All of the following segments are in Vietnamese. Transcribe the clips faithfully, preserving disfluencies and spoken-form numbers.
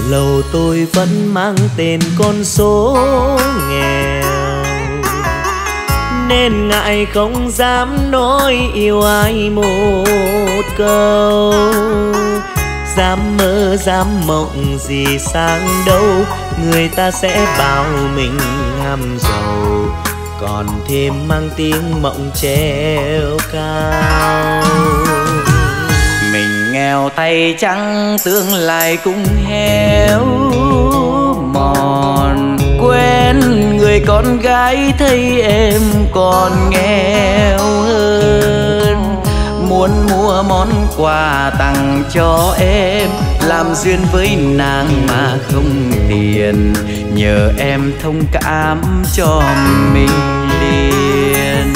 Lầu tôi vẫn mang tên con số nghèo, nên ngại không dám nói yêu ai một câu. Dám mơ dám mộng gì sang đâu, người ta sẽ bảo mình ham giàu, còn thêm mang tiếng mộng treo cao. Mình nghèo tay trắng tương lai cũng héo mòn, quen người con gái thấy em còn nghèo hơn. Muốn mua món quà tặng cho em, làm duyên với nàng mà không tiền, nhờ em thông cảm cho mình liền.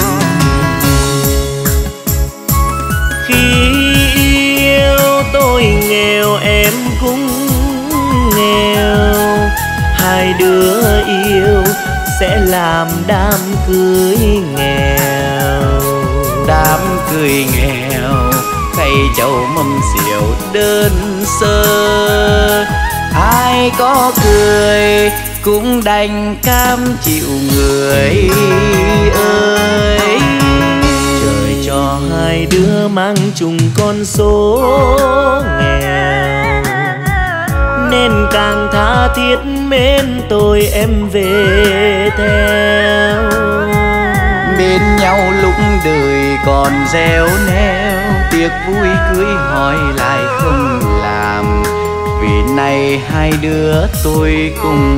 Khi yêu tôi nghèo em cũng nghèo, hai đứa yêu sẽ làm đám cưới nghèo. Đám cưới nghèo khay chầu mâm rượu đơn sơ, ai có cười cũng đành cam chịu người ơi. Trời cho hai đứa mang chung con số nghèo, nên càng tha thiết mến tôi em về theo. Bên nhau lúc đời còn réo neo, tiệc vui cưới hỏi lại không làm, vì này hai đứa tôi cùng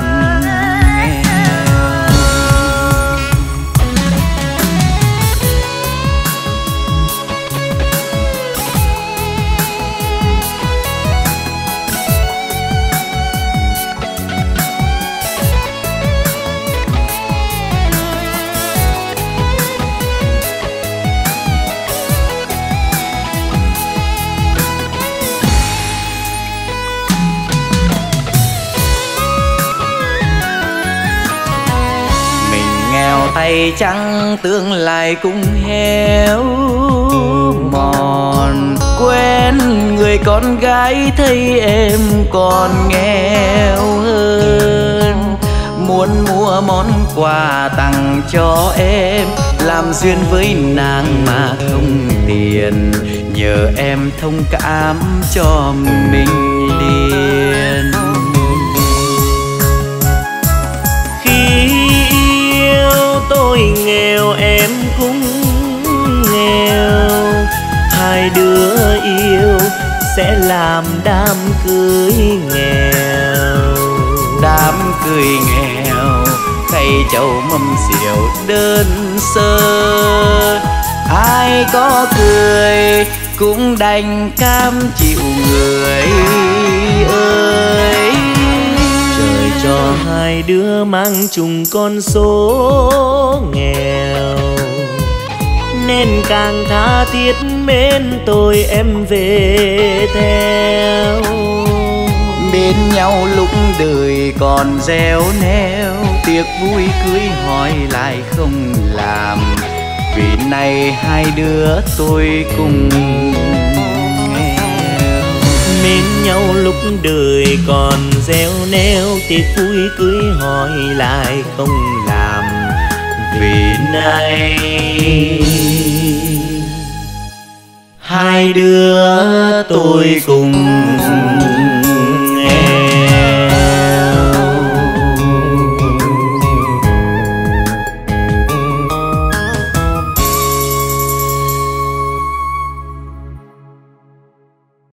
tay trắng tương lai cũng héo mòn, quen người con gái thấy em còn nghèo hơn. Muốn mua món quà tặng cho em, làm duyên với nàng mà không tiền, nhờ em thông cảm cho mình liền. Tôi nghèo em cũng nghèo, hai đứa yêu sẽ làm đám cưới nghèo. Đám cưới nghèo khay chầu mâm rượu đơn sơ, ai có cười cũng đành cam chịu người ơi. Trời cho hai đứa mang chung con số nghèo, nên càng tha thiết mến tôi em về theo. Bên nhau lúc đời còn réo neo, tiệc vui cưới hỏi lại không làm, vì này hai đứa tôi cùng mến nhau lúc đời còn réo neo, tiệc vui cưới hỏi lại không làm, vì nay hai đứa tôi cùng